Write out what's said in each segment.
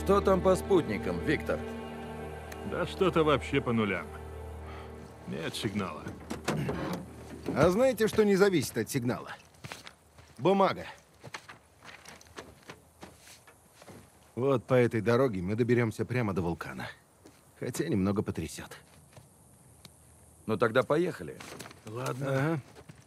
Что там по спутникам, Виктор? Да что-то вообще по нулям. Нет сигнала. А знаете, что не зависит от сигнала? Бумага. Вот по этой дороге мы доберемся прямо до вулкана. Хотя немного потрясет. Ну тогда поехали. Ладно. Ага.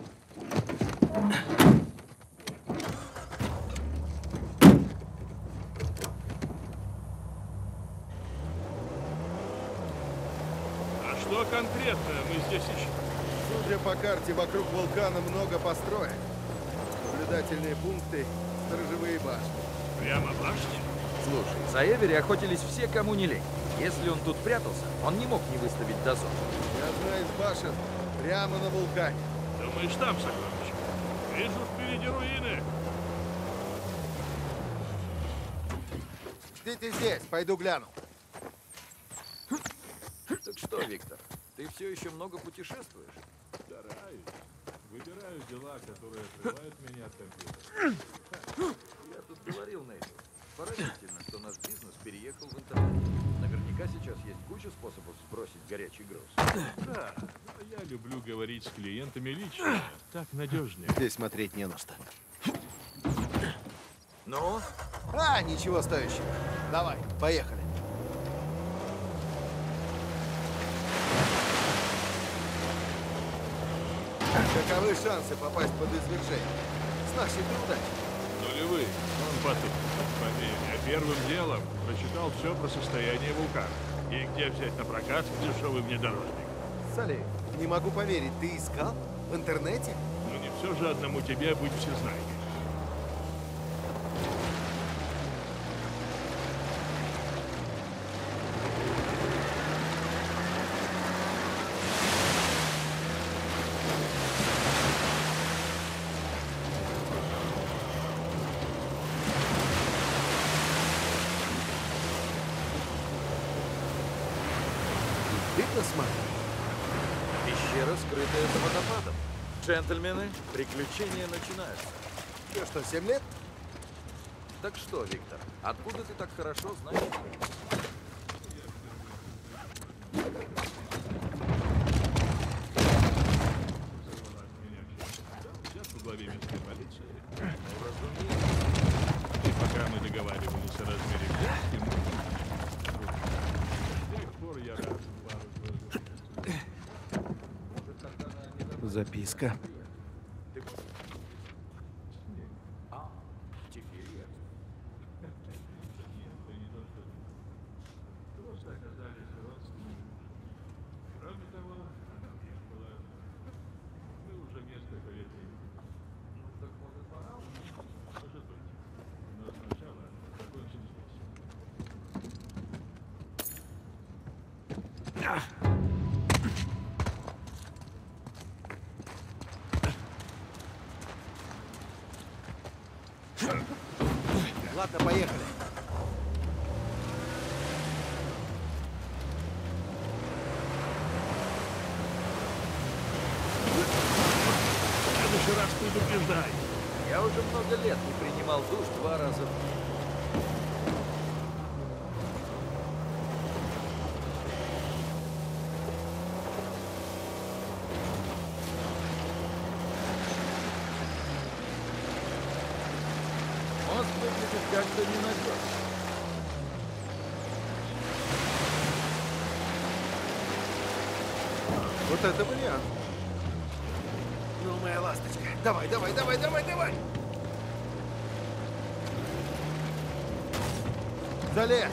А что конкретно мы здесь ищем? Судя по карте, вокруг вулкана много построек. Наблюдательные пункты, сторожевые башни. Прямо в башне? Слушай, за Эвери охотились все, кому не лень. Если он тут прятался, он не мог не выставить дозор. И одна из башен прямо на вулкане. Думаешь, там сокровище? Вижу впереди руины. Ждите здесь, пойду гляну. Так что, Виктор, ты все еще много путешествуешь? Стараюсь. Выбираю дела, которые отрывают меня от компьютера. Я тут говорил Нейту. Поразительно, что наш бизнес переехал в интернет. Наверняка сейчас есть куча способов сбросить горячий груз. Да, но я люблю говорить с клиентами лично. Так надежнее. Здесь смотреть не на что. Ну? А, ничего стоящего. Давай, поехали. Каковы шансы попасть под извержение? С нашей-то удачей. Нулевые. Он потух. Поверь, я первым делом прочитал все про состояние вулкана. И где взять на прокат дешевый внедорожник. Салли, не могу поверить, ты искал? В интернете? Ну не все же одному тебе быть всезнаемым. Ты посмотри. Пещера, скрытая за водопадом. Джентльмены, приключения начинаются. Тебе что, 7 лет? Так что, Виктор, откуда ты так хорошо знаешь? Сейчас во главе местной полиции. Ну, разумеется. И пока мы договаривались о размере взятки, с тех пор я раз пару глазов. Записка. Теперь я. Просто оказались родственниками. Кроме того, она мне была... Мы уже несколько лет не виделись. Ну, так может пора? Может быть. Но сначала закончим здесь. Ладно, поехали. В следующий раз предупреждай. Я уже много лет не принимал душ 2 раза в день. Мост выглядит как-то ненадежно. Вот это вариант. Ну, моя ласточка. Давай, давай, давай, давай, давай. Залез.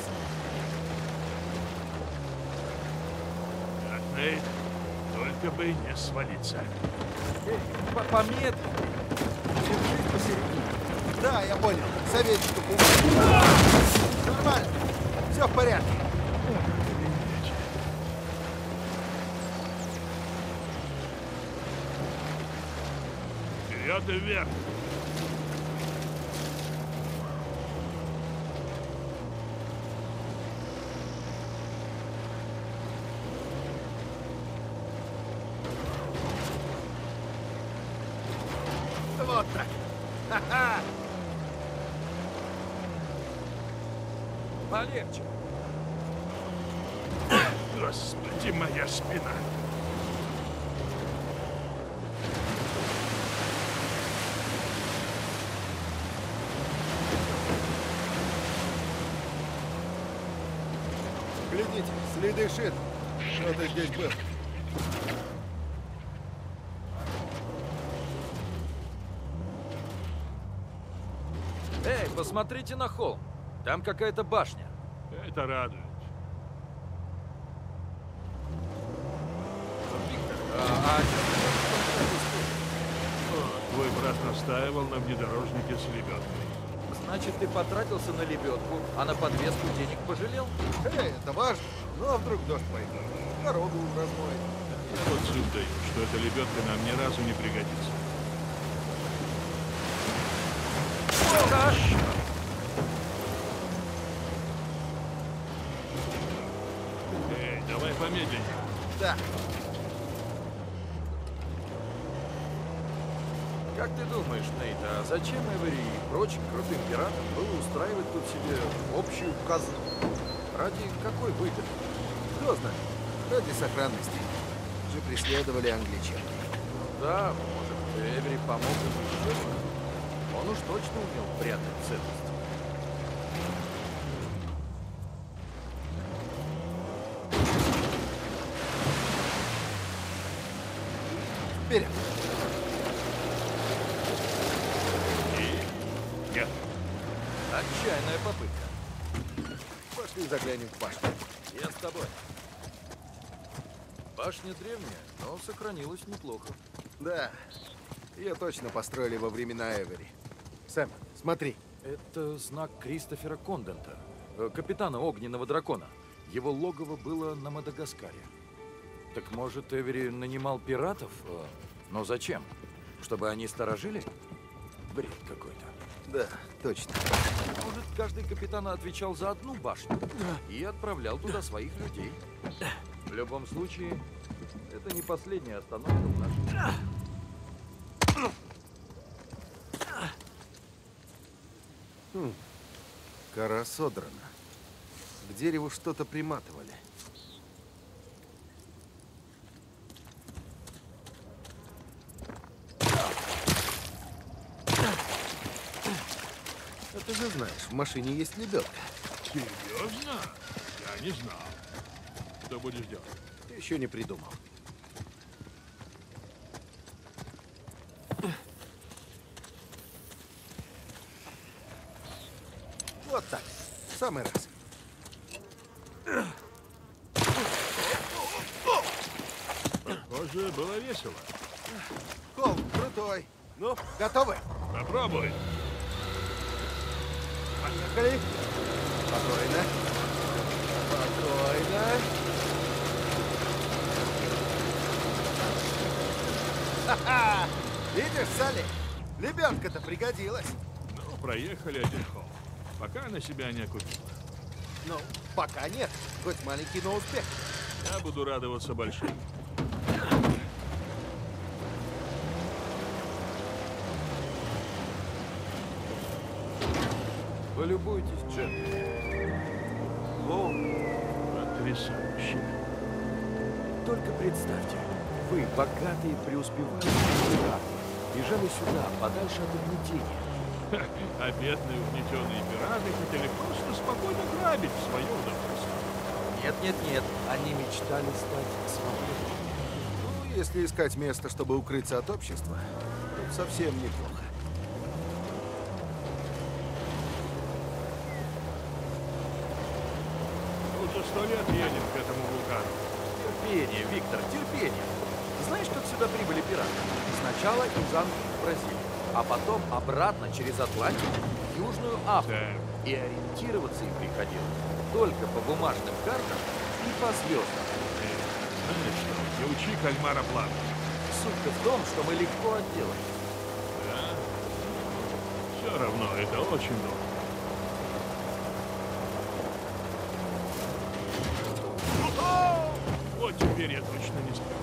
Так, Нейт, только бы не свалиться. Эй, помедленнее. Держись посередине. Да, я понял. Советчику помогу. Нормально. Все в порядке. Вперед и вверх. Вот так. Ха-ха. Полегче. Господи, моя спина. Глядите, следы шин. Кто-то здесь был. Эй, посмотрите на холм. Там какая-то башня. Это радует. А Твой брат настаивал на внедорожнике с лебедкой. значит, ты потратился на лебедку, а на подвеску денег пожалел? Эй, это важно. Ну а вдруг дождь пойдет? Дорогу размоет. Я вот зуб даю, что эта лебедка нам ни разу не пригодится. Эй, давай помедленнее. Да. Как ты думаешь, Нейт, а зачем Эвери и прочим крутым пиратам было устраивать тут себе общую казну? Ради какой выгоды? Кто знает. Ради сохранности. Же преследовали англичан. Да, может, Эвери помог им исчезнуть? Он уж точно умел прятать ценности. Вперед. И... Нет. Отчаянная попытка. Пошли заглянем в башню. Я с тобой. Башня древняя, но сохранилась неплохо. Да. Ее точно построили во времена Эвери. Сэм, смотри. Это знак Кристофера Кондента, капитана Огненного Дракона. Его логово было на Мадагаскаре. Так может, Эвери нанимал пиратов? Но зачем? Чтобы они сторожили? Бред какой-то. Да, точно. Может, каждый капитан отвечал за одну башню и отправлял туда своих людей. В любом случае, это не последняя остановка в нашем... Кора содрана. К дереву что-то приматывали. А ты же знаешь, в машине есть лебедка. Серьезно? Я не знал. Что будешь делать? Еще не придумал. Вот так. В самый раз. Похоже, было весело. Холм крутой. Ну, готовы? Попробуй. Поехали. Спокойно. Спокойно. Ха-ха! Видишь, Салли? Лебедка-то пригодилась. Ну, проехали один холм. Пока на себя не окупила. Ну, пока нет. Хоть маленький, но успех. Я буду радоваться большим. Полюбуйтесь, Джек. О, Потрясающе. только представьте, вы, богатые преуспевающие пираты, бежали сюда, подальше от угнетения. Ха, а бедные угнетенные пираты хотели просто спокойно грабить в свое удовольствие. Нет, они мечтали стать свободными. Ну, если искать место, чтобы укрыться от общества, тут совсем неплохо. Уже 100 лет едем к этому вулкану. Терпение, Виктор, терпение. Знаешь, как сюда прибыли пираты? Сначала из Англии в Бразилию, а потом обратно через Атлантику в Южную Африку. Сэм, И ориентироваться им приходилось только по бумажным картам и по звездам. знаешь что, не учи кальмара плавать. Суть-то в том, что мы легко отделаем. Да? Все равно, это очень дорого. Вот теперь я точно не сплю.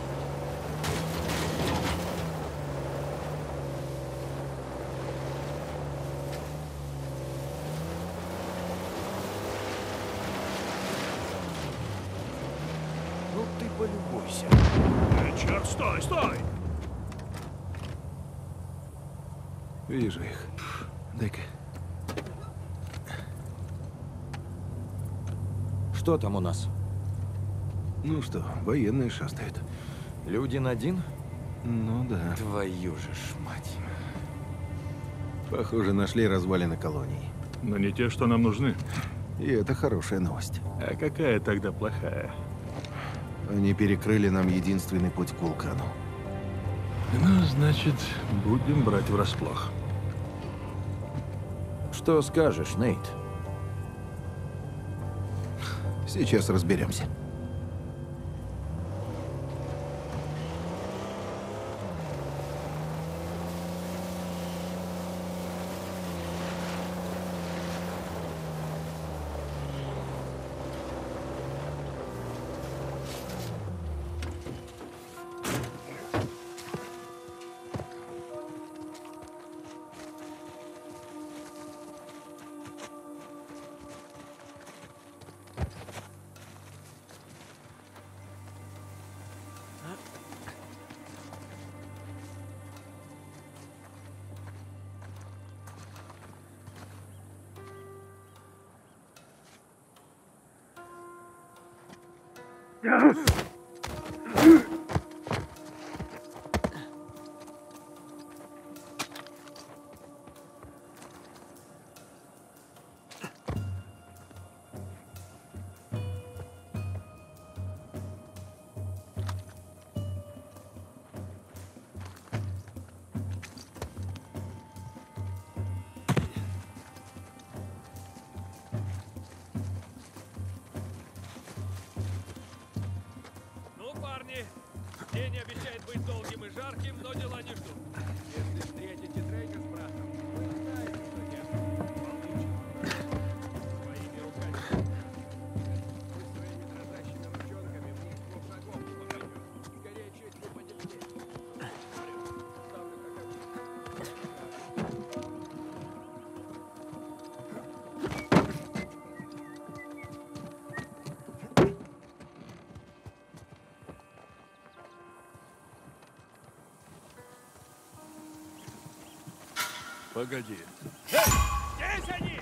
полюбуйся. Черт, стой, стой! Вижу их. Дай-ка. Что там у нас? Ну что, военные шастают. Людин-1? Ну да. Твою же ж мать. Похоже, нашли развалины колоний. Но не те, что нам нужны. И это хорошая новость. А какая тогда плохая? Они перекрыли нам единственный путь к вулкану. Ну, значит, будем брать врасплох. Что скажешь, Нейт? Сейчас разберемся. Ну, парни, день обещает быть долгим и жарким, но дела не ждут. Если встретите Дрейка с братом, вы знаете, что делать. Получите. Своими руками. Вы своими дрожащими ручонками в них 2 шагов не попадете. Скорее, чуть не потеплее. Ставлю как обычно. Погоди. Здесь они!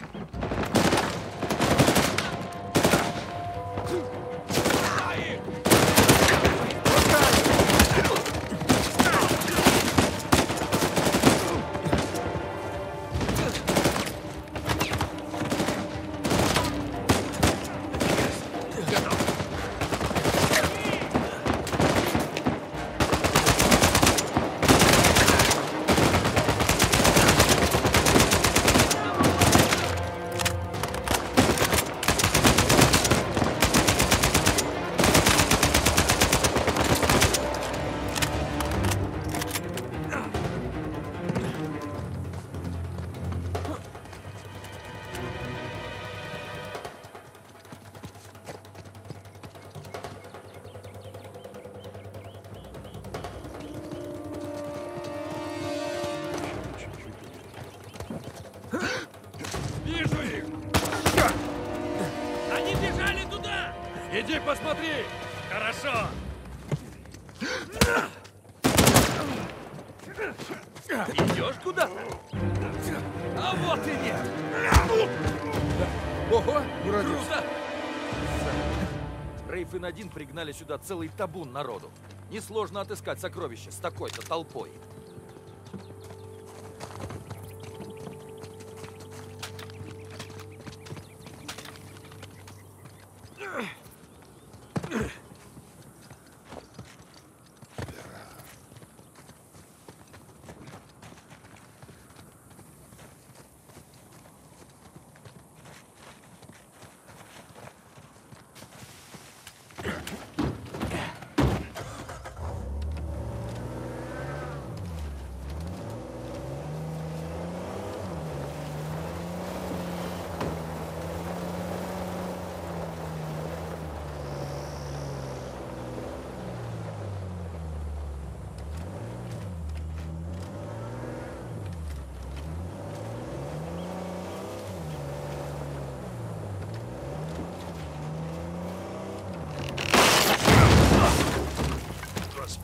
Вижу их! Они бежали туда! Иди посмотри! Хорошо! Идешь куда-то? А вот и нет! Ого! Круто! Рейфен-1 пригнали сюда целый табун народу. Несложно отыскать сокровища с такой-то толпой.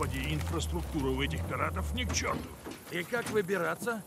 Господи, инфраструктура у этих пиратов ни к черту. И как выбираться?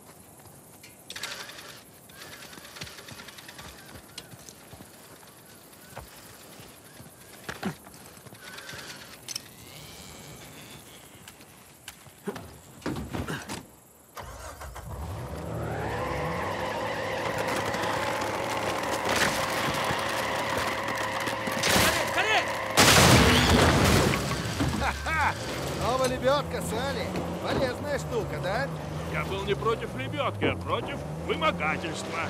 Снова лебедка, Салли. Полезная штука, да? Я был не против лебедки, а против вымогательства.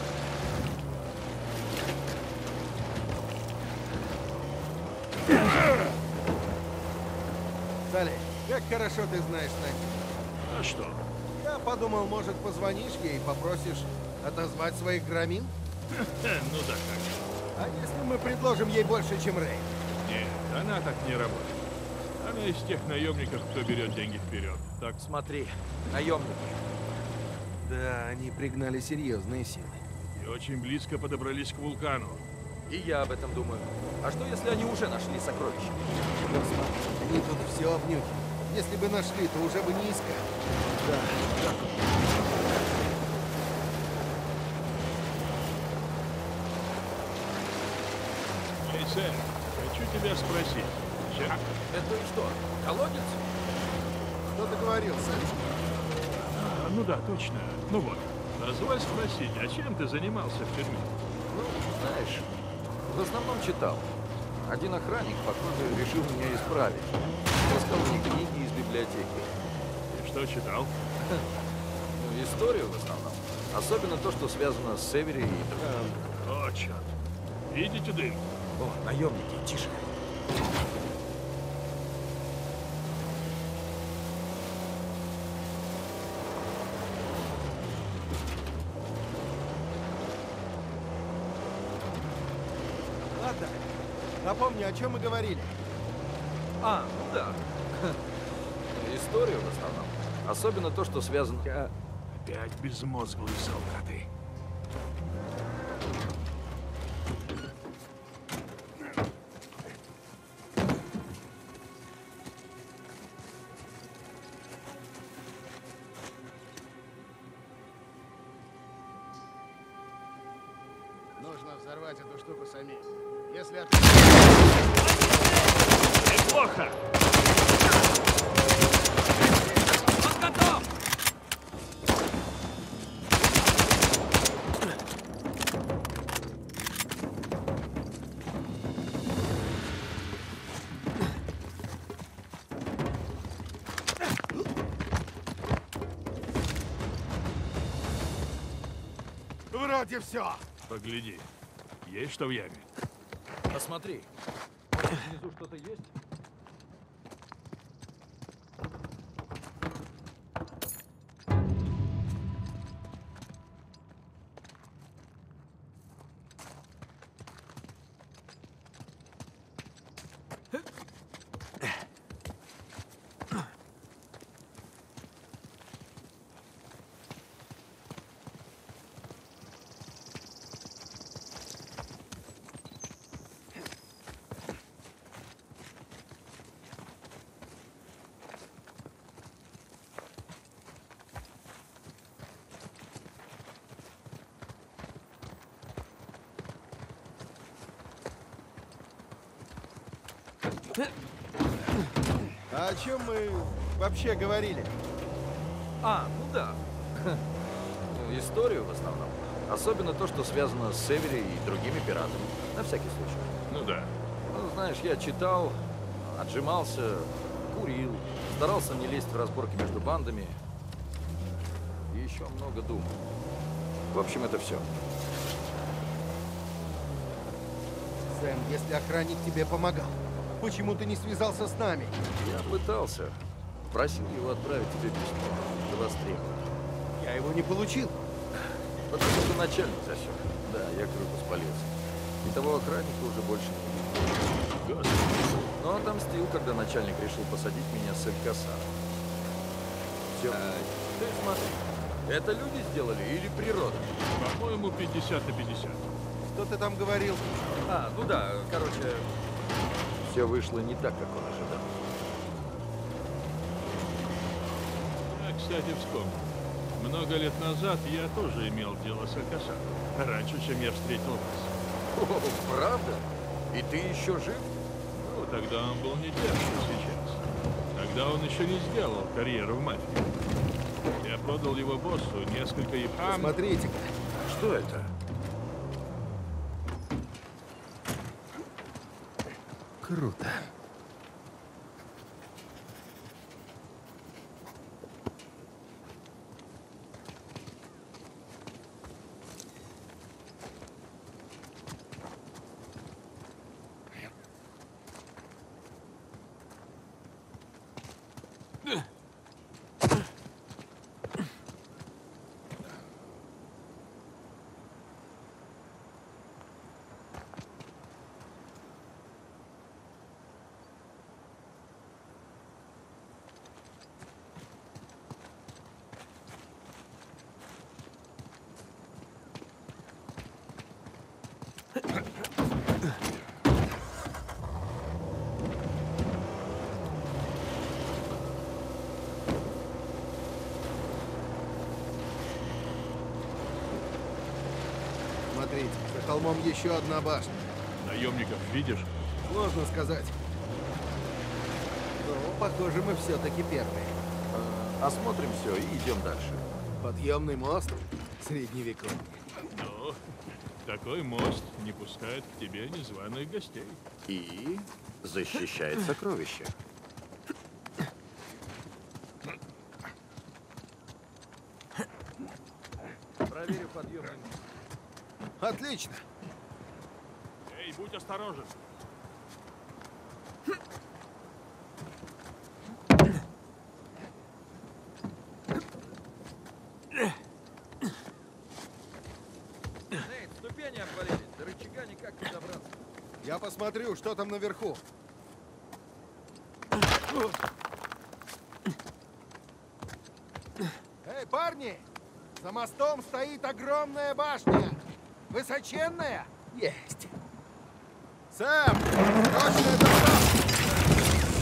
Салли, как хорошо ты знаешь Надю. А что? Я подумал, может, позвонишь ей и попросишь отозвать своих громин? Ну да как. А если мы предложим ей больше, чем Рэй? Нет, она так не работает. Она из тех наемников, кто берет деньги вперед. Так, Смотри, наемники. Да, они пригнали серьезные силы. и очень близко подобрались к вулкану. И я об этом думаю. А что, если они уже нашли сокровища? Господи, они тут все обнюхи. Если бы нашли, то уже бы не искали. Да, Эй, Сэм, хочу тебя спросить. Это что, колодец? кто договорился? Ну да, точно. Ну вот, позволь спросить, а чем ты занимался в тюрьме? Ну, знаешь, в основном читал. Один охранник, похоже, решил меня исправить. Таскал мне книги из библиотеки. И что читал? Ну, историю в основном. Особенно то, что связано с Севери и другим. О, черт. Видите дым? О, наемники, тише. Ладно. Напомни, о чем мы говорили. А, ну да. Историю в основном. Особенно то, что связано... Опять безмозглые солдаты. Нужно взорвать эту штуку самим. Если от... Неплохо! Он готов! Вроде все. Погляди. Есть что в яме? Посмотри. Может, внизу что-то есть? А о чем мы вообще говорили? А, ну да. Ну, историю в основном. Особенно то, что связано с Севери и другими пиратами. На всякий случай. Ну да. Ну, знаешь, я читал, отжимался, курил, старался не лезть в разборки между бандами. И еще много думал. В общем, это все. Сэм, если охранник тебе помогал, почему ты не связался с нами? Я пытался. Просил его отправить тебе письмо. До востребования. Я его не получил. Потому что начальник засек. Да, я круто спалился. И того охранника уже больше не видел. Господи. Но отомстил, когда начальник решил посадить меня с Элькасара. Все. Ты смотри. Это люди сделали или природа? По-моему, 50 на 50. Что ты там говорил? А, ну да, короче... Все вышло не так, как он ожидал. кстати, вспомнил. Много лет назад я тоже имел дело с Алькасаром. Раньше, чем я встретил вас. О, правда? И ты еще жив? Ну, тогда он был не тем, что сейчас. Тогда он еще не сделал карьеру в мафии. Я продал его боссу несколько епам. Смотрите-ка. Что это? Круто. Смотрите, за холмом еще одна башня. Наемников видишь? Сложно сказать. Но, похоже, мы все-таки первые. Осмотрим все и идем дальше. Подъемный мост? Средневековый. Ну, такой мост не пускает к тебе незваных гостей. И защищает сокровища. Проверю подъемный мост. Отлично. Эй, будь осторожен. Нейт, ступени обвалились. До рычага никак не добраться. Я посмотрю, что там наверху. Эй, парни! За мостом стоит огромная башня. Высоченная? Есть. Сэм! Срочная доставка!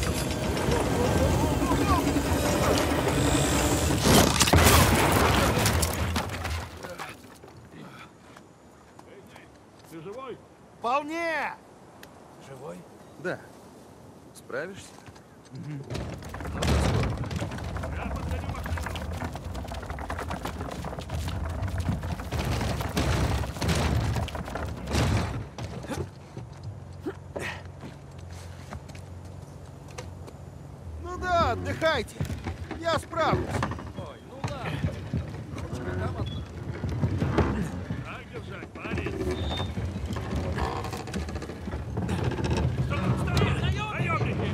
Эй, Нейт, ты живой? Вполне! Живой? Да. Справишься? Я подгоню машину. Ну да, отдыхайте. Я справлюсь. Ой, ну ладно. Ручка там одна. Так держать, парень. Кто там стоит? Наемники!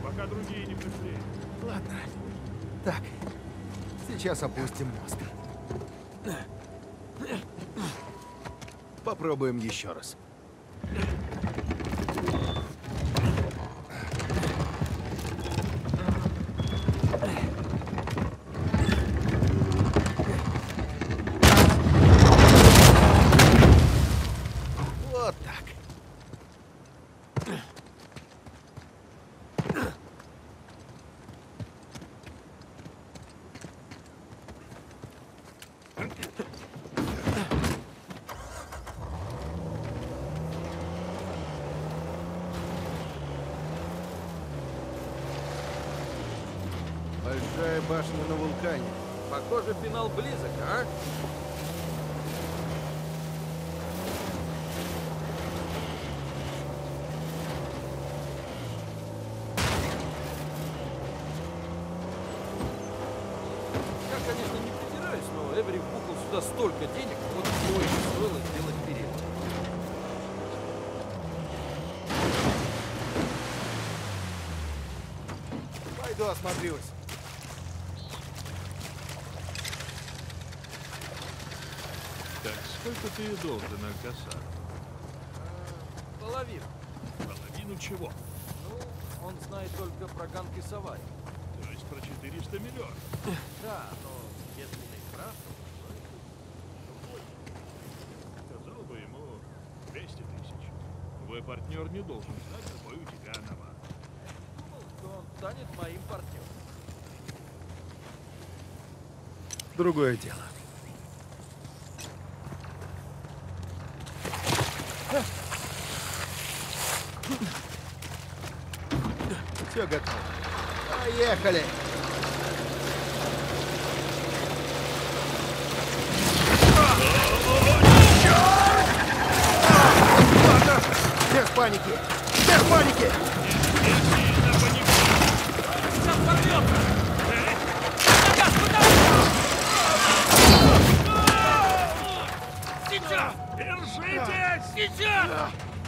пока другие не пришли. Ладно. Так, сейчас опустим мост. Попробуем еще раз. Вот так. Большая башня на вулкане. Похоже, финал близок, а? Я, конечно, не придираюсь, но Эвери вбухал сюда столько денег, вот стоит стоило сделать перед. Пойду осмотрюсь. Так, сколько ты должен Алькасару? Половину. Половину чего? Ну, он знает только про Ганки Савари. То есть про 400 миллионов. Да, но если не прав, то Сказал бы ему 200 тысяч. Твой партнер не должен знать, какой у тебя навар. думал, что он станет моим партнером. Другое дело. Все готово. Поехали! Без паники! Без паники! Сейчас! Держитесь! Сейчас!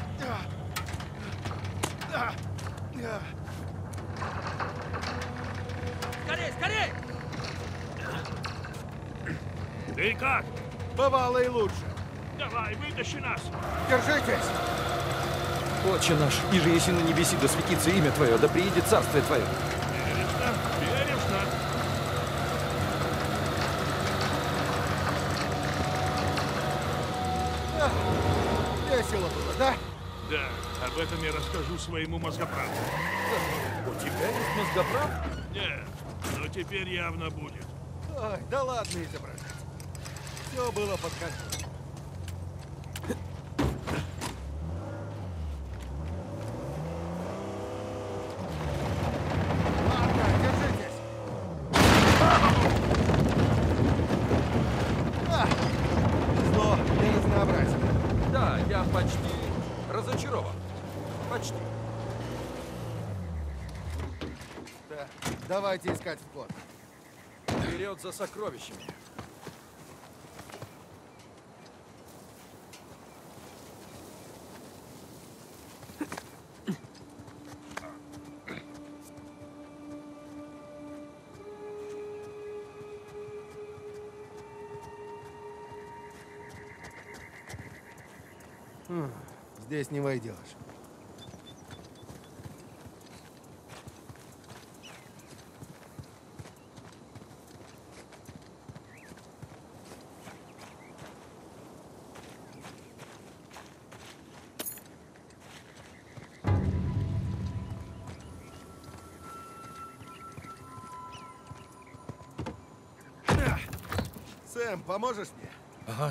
Скорей, скорей! Ты как? Бывало и лучше. Давай, вытащи нас! Держитесь! Отче наш, иже еси на небеси, да светится имя Твое, да приедет царствие Твое. Веришь нам? Веришь нам? Весело было, да? Да, об этом я расскажу своему мозгоправу. У тебя есть мозгоправ? Нет, но теперь явно будет. Ой, да ладно изображать. Все было под контролем. Ладно, держитесь. Зло для разнообразия. Да, я почти разочарован. Почти. Да, давайте искать вход. Вперед за сокровищами. Здесь не войдешь. Сэм, поможешь мне? Ага.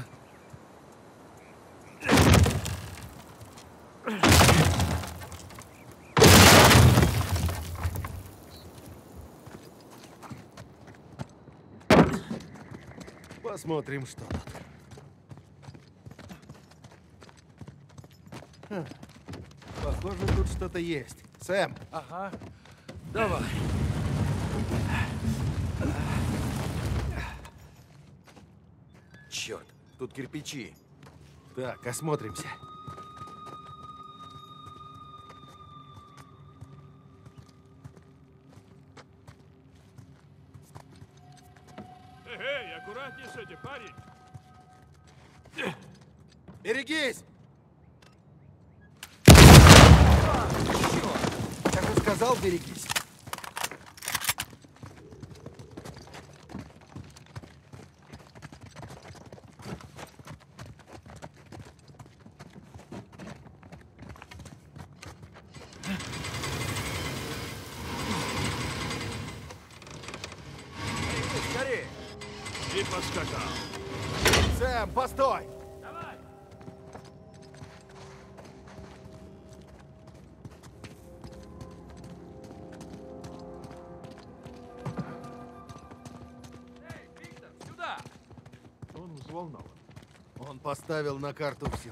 Посмотрим, что тут. Похоже, тут что-то есть. Сэм, Ага. Давай. Черт, тут кирпичи. так, осмотримся. Эй, аккуратнее с этим, парень. Берегись! Я же сказал, берегись. Скорее! И поскакал. Сэм, постой! Давай! Эй, Виктор, сюда! Он взволнован. Он поставил на карту все.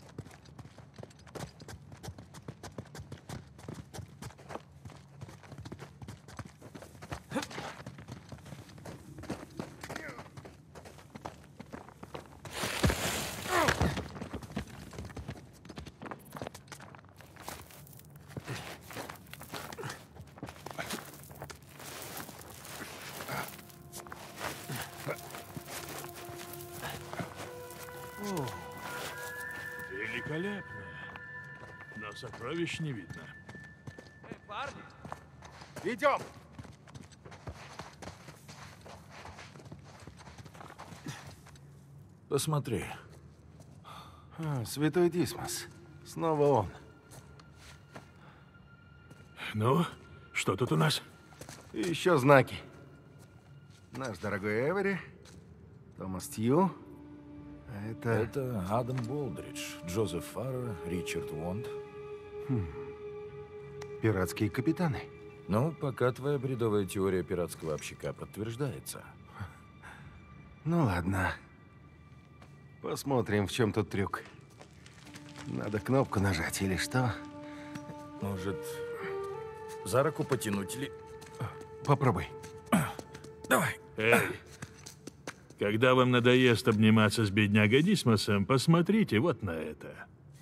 Великолепно. Но сокровищ не видно. Эй, парни! Идем! Посмотри. Святой Дисмос. Снова он. Ну, что тут у нас? И еще знаки. Наш дорогой Эвери, Томас Тью. А это... Это Адам Болдридж, Джозеф Фаррер, Ричард Вонд. пиратские капитаны. Ну, пока твоя бредовая теория пиратского общака подтверждается. Ну ладно. Посмотрим, в чем тут трюк. Надо кнопку нажать или что? Может, за руку потянуть или... Попробуй. Давай. Эй, когда вам надоест обниматься с беднягой Дисмосом, посмотрите вот на это.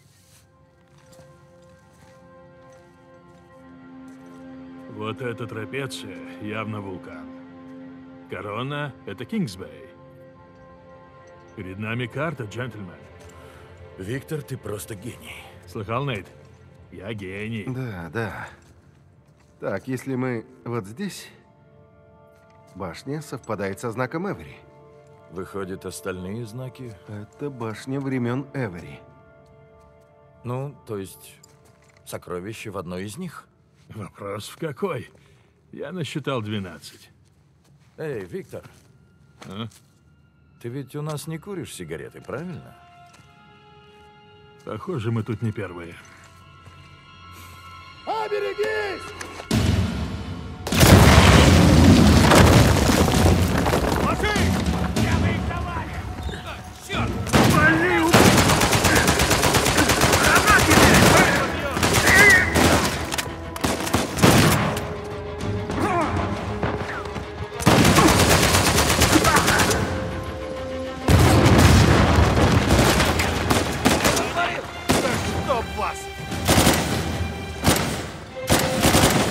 Вот эта трапеция явно вулкан. Корона — это Кингсбей. Перед нами карта, джентльмен. Виктор, ты просто гений. Слыхал, Нейт? Я гений. Да, да. Так, если мы вот здесь, башня совпадает со знаком Эвери. Выходят, остальные знаки... Это башня времен Эвери. Ну, то есть, сокровище в одной из них? Вопрос в какой? Я насчитал 12. Эй, Виктор, А? ты ведь у нас не куришь сигареты, правильно? Похоже, мы тут не первые. Оберегись! Я бы их завалил! Черт! Стоп вас!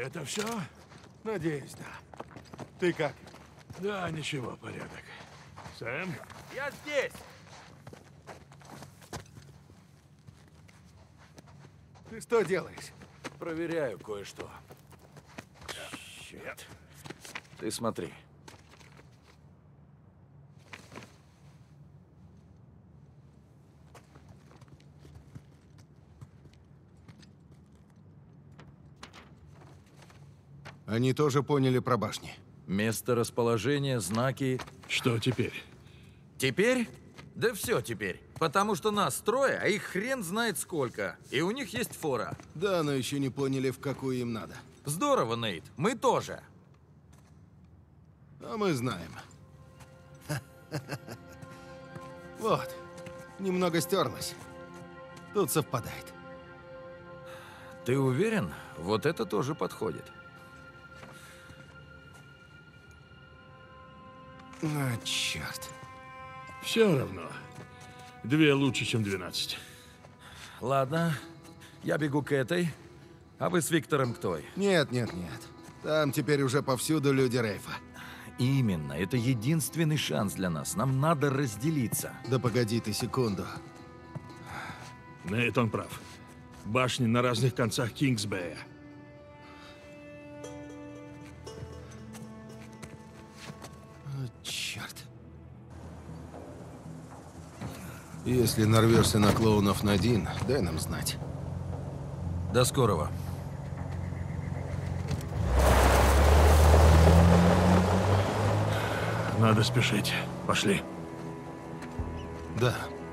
Это все? Надеюсь, да. Ты как? Да, ничего, порядок. Сэм? Я здесь! Ты что делаешь? Проверяю кое-что. Черт. Ты смотри. Они тоже поняли про башни. Место расположения, знаки. Что теперь? Теперь? Да все теперь. Потому что нас трое, а их хрен знает сколько. И у них есть фора. Да, но еще не поняли, в какую им надо. Здорово, Нейт. Мы тоже. А мы знаем. Вот. Немного стерлось. Тут совпадает. Ты уверен? Вот это тоже подходит. А, черт. Все равно. 2 лучше, чем 12. Ладно. Я бегу к этой. А вы с Виктором к той. Нет, нет, нет. Там теперь уже повсюду люди Рейфа. Именно. Это единственный шанс для нас. Нам надо разделиться. Да погоди ты секунду. Нейт, он прав. Башни на разных концах Кингсбэя. О, черт. Если нарвешься на клоунов Надин, дай нам знать. До скорого. Надо спешить. Пошли. Да.